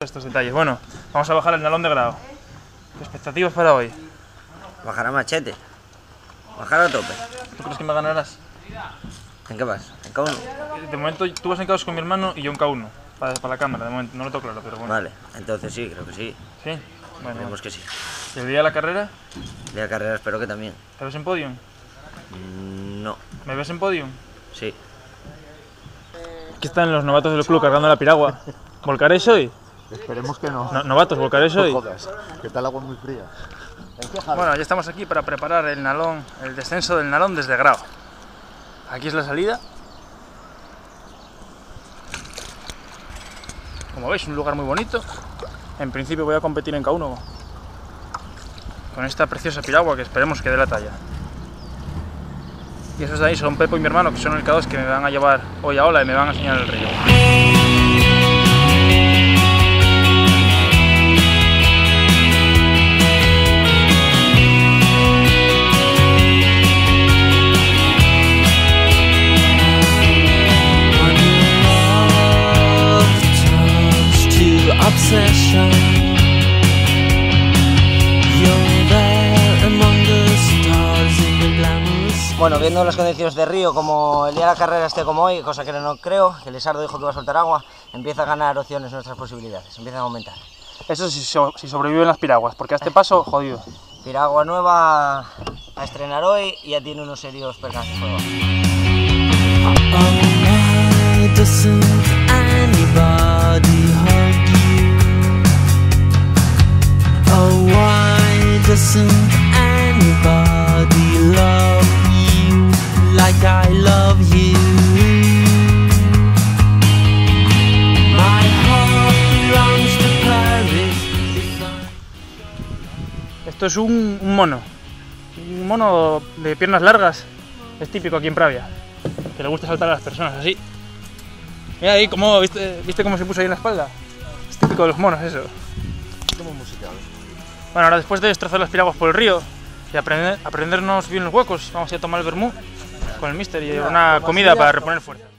estos detalles. Bueno, vamos a bajar el Nalón de Grao. ¿Qué expectativas para hoy? Bajar a machete. Bajar a tope. ¿Tú crees que me ganarás? ¿En qué vas? ¿En K1? De momento tú vas en K2 con mi hermano y yo en K1. Para la cámara, de momento. No lo tengo claro, pero bueno. Vale, entonces sí, creo que sí. ¿Sí? Bueno. Creemos que sí. ¿Y el día de la carrera? De la carrera espero que también. ¿Te ves en podium? No. ¿Me ves en podium? Sí. Aquí están los novatos del club cargando la piragua. ¿Volcaréis hoy? Esperemos que no. Novatos, ¿volcaréis hoy? No jodas, que está el agua muy fría. Bueno, ya estamos aquí para preparar el Nalón, el descenso del Nalón desde Grao. Aquí es la salida. Como veis, un lugar muy bonito. En principio voy a competir en K1 con esta preciosa piragua que esperemos que dé la talla. Y esos de ahí son Pepo y mi hermano, que son el K2, que me van a llevar hoy a Ola y me van a enseñar el río. Bueno, viendo las condiciones de río, como el día de la carrera esté como hoy, cosa que no creo, que Lesardo dijo que iba a soltar agua, empieza a ganar opciones nuestras posibilidades, empiezan a aumentar. Eso si sobreviven las piraguas, porque a este paso, jodido. Piragua nueva a estrenar hoy y ya tiene unos serios percances por debajo. Like I love you. My heart runs to Paris. Esto es un mono. Un mono de piernas largas. Es típico aquí en Pravia. Que le gusta saltar a las personas así. Mira ahí cómo, ¿viste cómo se puso ahí en la espalda? Es típico de los monos eso. Como musical. Bueno, ahora después de destrozar las piraguas por el río y aprendernos bien los huecos, vamos a ir a tomar el vermú con el mister y una comida para reponer fuerza.